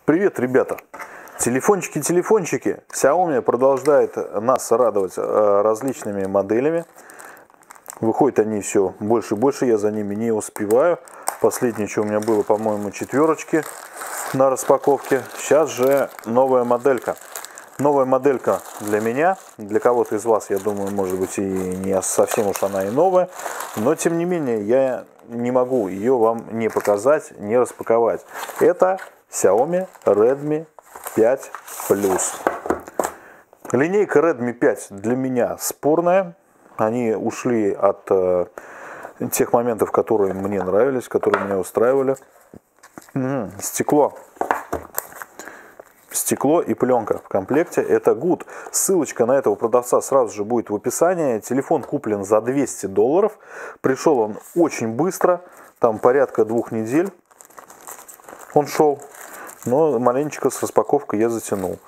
Привет, ребята! Телефончики. Xiaomi продолжает нас радовать различными моделями. Выходят они все больше и больше, я за ними не успеваю. Последнее, что у меня было, по-моему, 4 на распаковке. Сейчас же новая моделька. Новая моделька для меня, для кого-то из вас, я думаю, может быть, и не совсем уж она и новая. Но, тем не менее, я не могу ее вам не показать, не распаковать. Это Xiaomi Redmi 5 Plus. Линейка Redmi 5 для меня спорная. Они ушли от тех моментов, которые мне нравились, которые меня устраивали. Стекло и пленка в комплекте. Это good. Ссылочка на этого продавца сразу же будет в описании. Телефон куплен за $200. Пришел он очень быстро. Там порядка 2 недель он шел. Но маленечко с распаковкой я затянул.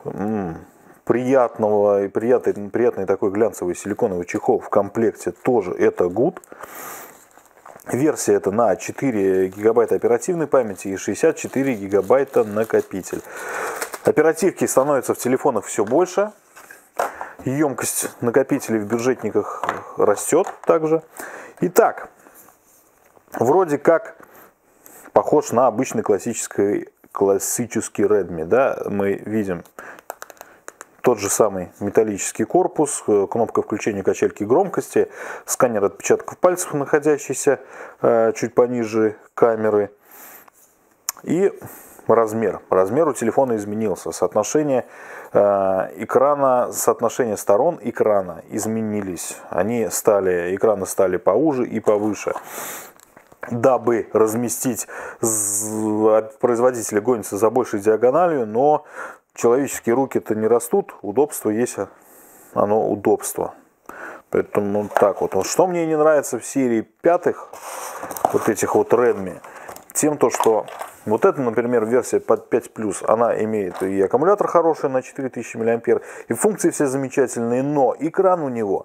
Приятный такой глянцевый силиконовый чехол в комплекте тоже это good. Версия это на 4 гигабайта оперативной памяти и 64 гигабайта накопитель. Оперативки становятся в телефонах все больше. Емкость накопителей в бюджетниках растет также. Итак, вроде как похож на обычный классический Redmi. Да? Мы видим тот же самый металлический корпус, кнопка включения качельки громкости, сканер отпечатков пальцев, находящийся чуть пониже камеры. И размер. Размер у телефона изменился. Соотношение экрана, соотношение сторон экрана изменились. Экраны стали поуже и повыше. Дабы разместить, производители гонятся за большей диагональю, но человеческие руки-то не растут, удобство есть, оно удобство. Поэтому так вот. Что мне не нравится в серии пятых, вот этих вот Redmi, тем то, что вот эта, например, версия под 5 Plus, она имеет и аккумулятор хороший на 4000 мА, и функции все замечательные, но экран у него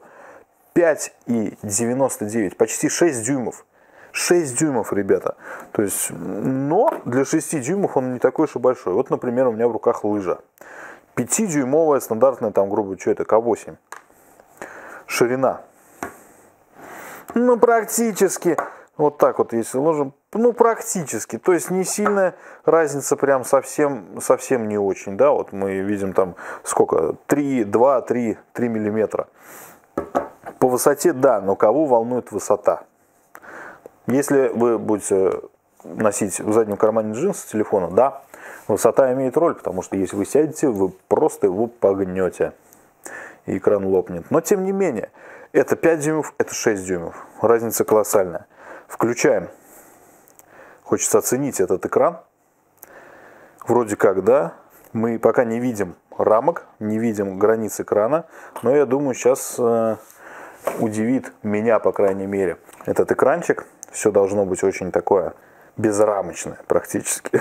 5,99, почти 6 дюймов. 6 дюймов, ребята. То есть, но для 6 дюймов он не такой уж и большой. Вот, например, у меня в руках лыжа. 5-дюймовая стандартная, там, грубо, что это, К8. Ширина. Ну, практически, вот так вот, если ложим, ну, практически. То есть, не сильная разница, прям совсем не очень, да. Вот мы видим там, сколько, 3 миллиметра. По высоте, да, но кого волнует высота? Если вы будете носить в заднем кармане джинсы телефона, да, высота имеет роль, потому что если вы сядете, вы просто его погнете, и экран лопнет. Но тем не менее, это 5 дюймов, это 6 дюймов. Разница колоссальная. Включаем. Хочется оценить этот экран. Вроде как, да, мы пока не видим рамок, не видим границ экрана, но я думаю, сейчас удивит меня, по крайней мере, этот экранчик. Все должно быть очень такое безрамочное практически.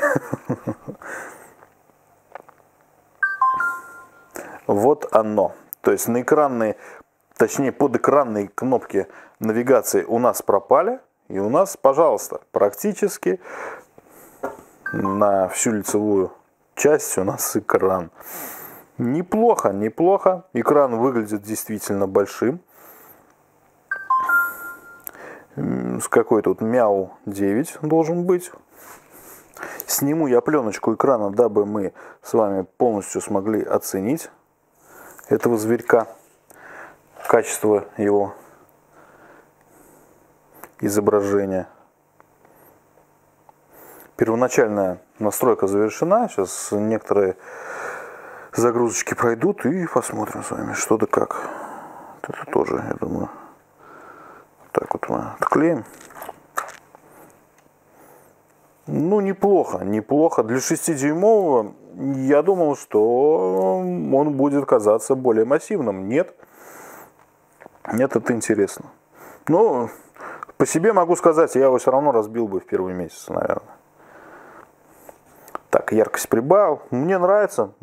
Вот оно. То есть на экранные, точнее подэкранные кнопки навигации у нас пропали. И у нас, пожалуйста, практически на всю лицевую часть у нас экран. Неплохо. Экран выглядит действительно большим. С какой-то вот Мяу 9 должен быть. Сниму я пленочку экрана, дабы мы с вами полностью смогли оценить этого зверька, качество его изображения. Первоначальная настройка завершена. Сейчас некоторые загрузочки пройдут и посмотрим с вами, что да как. Это тоже, я думаю. Так вот мы отклеим. Ну, неплохо. Для 6-дюймового я думал, что он будет казаться более массивным. Нет, это интересно. Ну, по себе могу сказать, я его все равно разбил бы в первый месяц, наверное. Так, яркость прибавил. Мне нравится.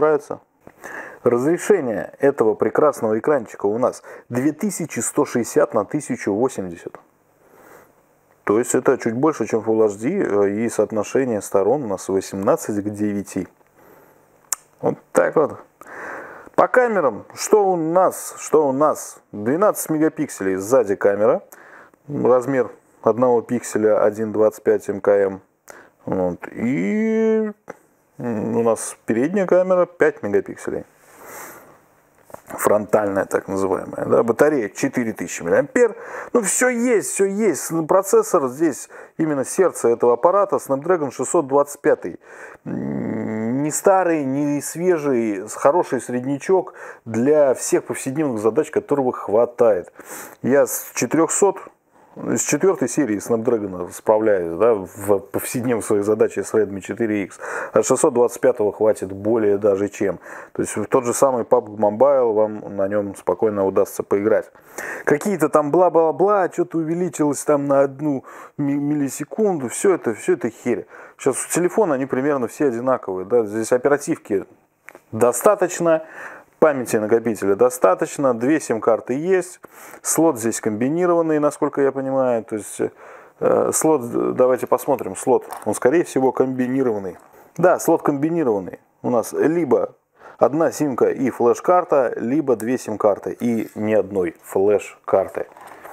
Разрешение этого прекрасного экранчика у нас 2160 на 1080. То есть это чуть больше, чем Full HD, и соотношение сторон у нас 18 к 9. Вот так вот. По камерам, что у нас? 12 мегапикселей сзади камера, размер одного пикселя 1,25 мкм. Вот. И у нас передняя камера 5 мегапикселей. Фронтальная, так называемая, да, батарея 4000 мА. Ну, все есть, все есть. Процессор здесь именно сердце этого аппарата, Snapdragon 625. Не старый, не свежий, хороший среднячок для всех повседневных задач, которого хватает. Я с 4-й серии Snapdragon справляюсь, да, в повседневных своих задачах с Redmi 4X. От 625 хватит более даже чем. То есть тот же самый PUBG Mobile вам на нем спокойно удастся поиграть. Какие-то там бла-бла-бла, что-то увеличилось там на 1 миллисекунду. Все это херь. Сейчас у телефона они примерно все одинаковые. Да? Здесь оперативки достаточно. Памяти накопителя достаточно, 2 сим-карты есть, слот здесь комбинированный, насколько я понимаю, то есть слот, давайте посмотрим, слот, он скорее всего комбинированный. Да, слот комбинированный, у нас либо 1 симка и флеш-карта, либо 2 сим-карты и ни одной флеш-карты.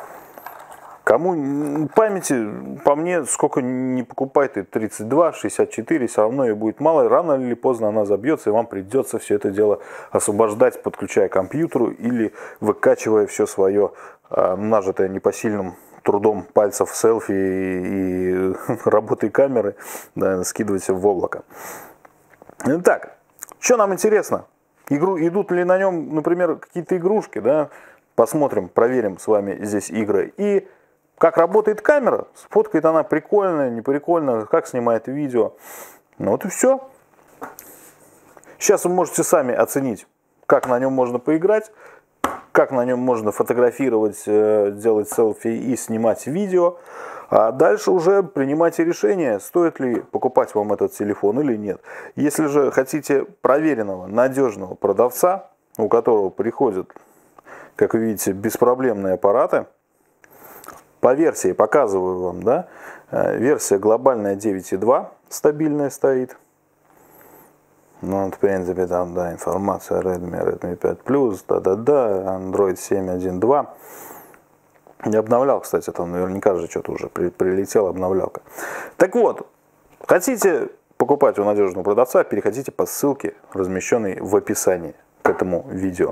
Кому памяти, по мне, сколько не покупай ты, 32, 64, все равно ее будет мало. Рано или поздно она забьется, и вам придется все это дело освобождать, подключая к компьютеру или выкачивая все свое нажитое непосильным трудом пальцев селфи и работой камеры, да, скидывать в облако. Итак, что нам интересно? Идут ли на нем, например, какие-то игрушки, да? Посмотрим, проверим с вами здесь игры. И как работает камера, сфоткает она прикольно, не прикольно, как снимает видео. Ну вот и все. Сейчас вы можете сами оценить, как на нем можно поиграть, как на нем можно фотографировать, делать селфи и снимать видео. А дальше уже принимайте решение, стоит ли покупать вам этот телефон или нет. Если же хотите проверенного, надежного продавца, у которого приходят, как вы видите, беспроблемные аппараты, по версии показываю вам, да, версия глобальная 9.2 стабильная стоит. Ну, вот, в принципе, там, да, информация Redmi 5 Plus, Android 7.1.2. Не обновлял, кстати, там наверняка же что-то уже прилетела обновлялка. Так вот, хотите покупать у надежного продавца, переходите по ссылке, размещенной в описании к этому видео.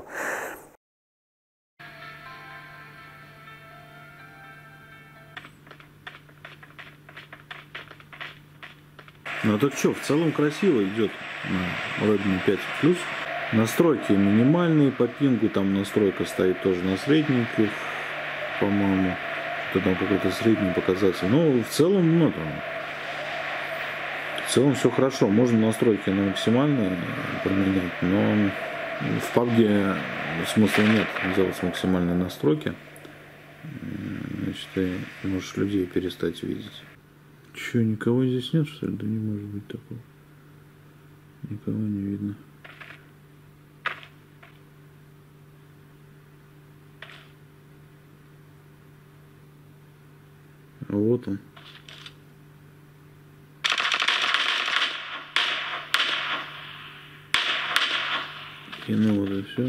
Ну так что, в целом красиво идет на Redmi 5 Plus. Настройки минимальные по пингу, там настройка стоит тоже на средненьких, по-моему. Что-то там какой-то средний показатель. Но в целом, ну там, в целом все хорошо. Можно настройки на максимальные поменять, но в PUBG смысла нет делать максимальные настройки. Значит, ты можешь людей перестать видеть. Че, никого здесь нет, что ли? Да не может быть такого. Никого не видно. Вот он. И ну вот и все.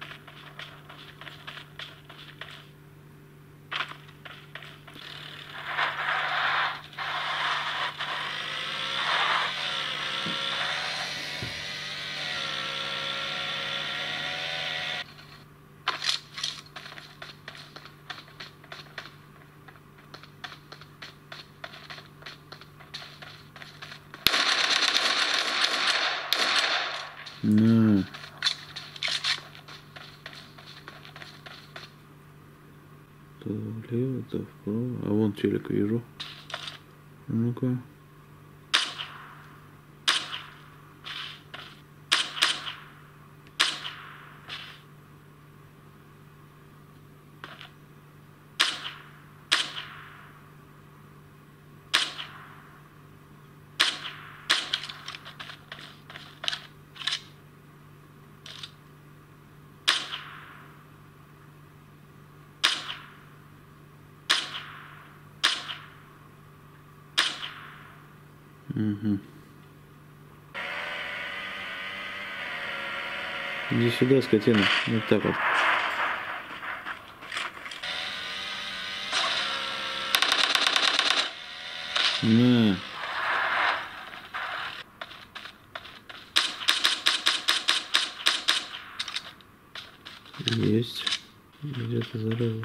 На. То влево, то вправо. А вон телек вижу. Ну-ка. Угу. Иди сюда, скотина. Вот так вот. На. Есть. Где-то зараза.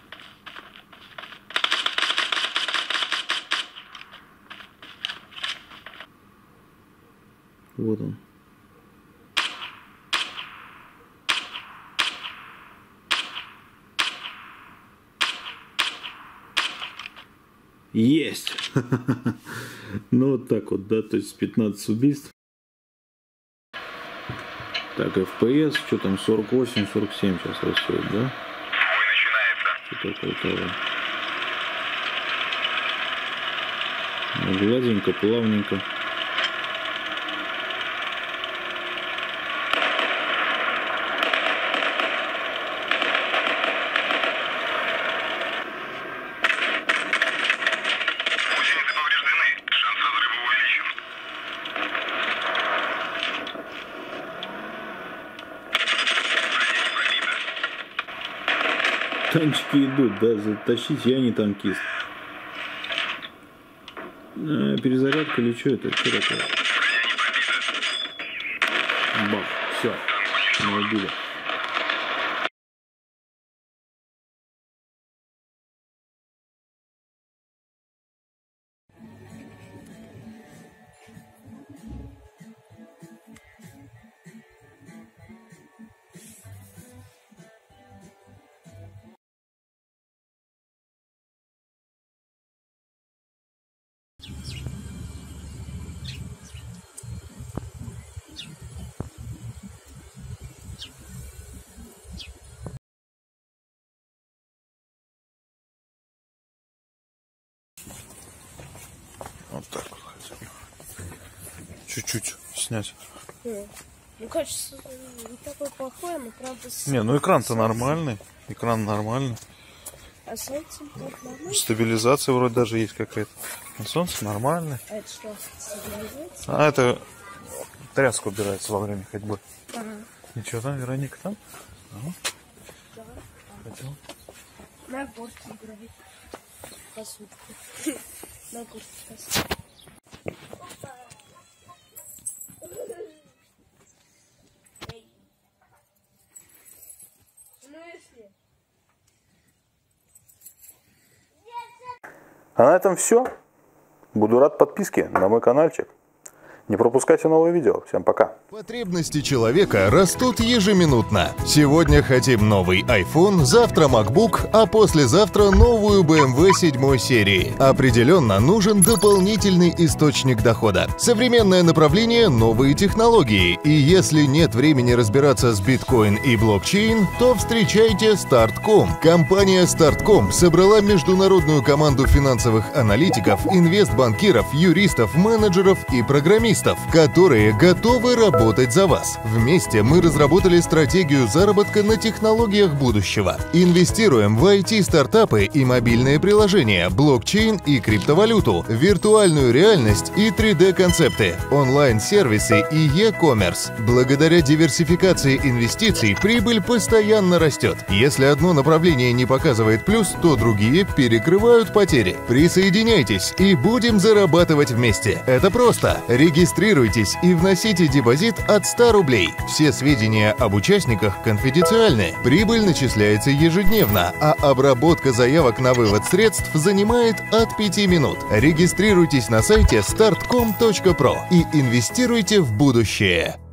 Вот он. Есть! Ну вот так вот, да, то есть 15 убийств. Так, FPS, что там, 48-47 сейчас растет, да? Бой начинается. Что-то около того. Ну, гладенько, плавненько. Гусеницы повреждены. Шанс разрыва увеличен. Броня не пробита. Танчики идут, да, затащить я не танкист. Перезарядка или что это? Что такое? Броня не пробита. Бах, все, мы убили. Вот так вот хотим. Чуть-чуть снять. Ну, качество не такое плохое, но правда... Не, ну экран-то нормальный. Экран нормальный. А с этим так нормально? Стабилизация вроде даже есть какая-то. На солнце нормальный. А это что, стабилизация? А это тряска убирается во время ходьбы. Ага. Ничего там, Вероника там? Ага. Давай. Хотел. На горке играй. Посудку. На горке посудку. А на этом все. Буду рад подписке на мой каналчик. Не пропускайте новые видео. Всем пока. Потребности человека растут ежеминутно. Сегодня хотим новый iPhone, завтра MacBook, а послезавтра новую BMW 7 серии. Определенно нужен дополнительный источник дохода. Современное направление – новые технологии. И если нет времени разбираться с биткоин и блокчейн, то встречайте Start.com. Компания Start.com собрала международную команду финансовых аналитиков, инвестбанкиров, юристов, менеджеров и программистов, которые готовы работать за вас. Вместе мы разработали стратегию заработка на технологиях будущего. Инвестируем в IT-стартапы и мобильные приложения, блокчейн и криптовалюту, виртуальную реальность и 3D-концепты, онлайн-сервисы и e-commerce. Благодаря диверсификации инвестиций прибыль постоянно растет. Если одно направление не показывает плюс, то другие перекрывают потери. Присоединяйтесь и будем зарабатывать вместе. Это просто. Регистрируйтесь и вносите депозит от 100 рублей. Все сведения об участниках конфиденциальны. Прибыль начисляется ежедневно, а обработка заявок на вывод средств занимает от 5 минут. Регистрируйтесь на сайте startcom.pro и инвестируйте в будущее.